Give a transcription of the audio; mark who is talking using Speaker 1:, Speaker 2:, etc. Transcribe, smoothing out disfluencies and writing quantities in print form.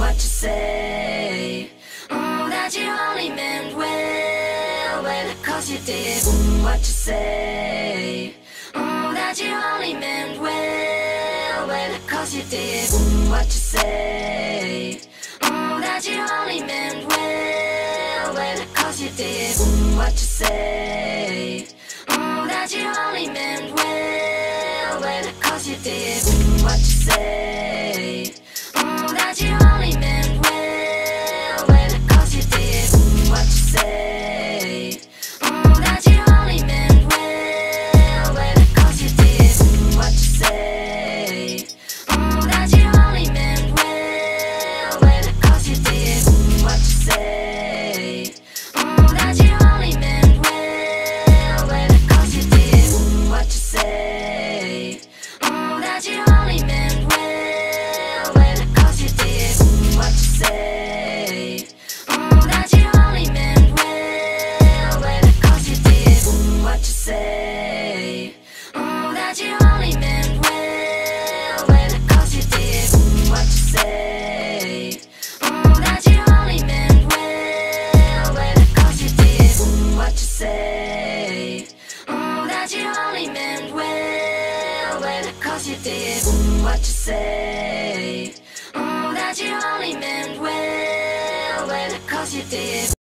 Speaker 1: what you say. That you only meant well, well, 'cause you did. What you say. That you only meant well, well, 'cause you did. What you say. That you only meant well, well, 'cause you did. What you say. That you only meant well, well, 'cause you did. What you say. That you only meant well, well, 'cause you did. What you say. That you only meant well, well, 'cause you did. What you say. That you only meant well, well, 'cause you did. What you say. That you only meant well, well, 'cause you did. What you say. That you only meant well, well, 'cause you did. What you say. That you only meant well, well, 'cause you did. What you say. That you only meant well, well, 'cause you did. What you say. That you only meant well, well, 'cause you did. What you say. That you only meant well, well, 'cause you did. What you say. That you only meant well, well, 'cause you did.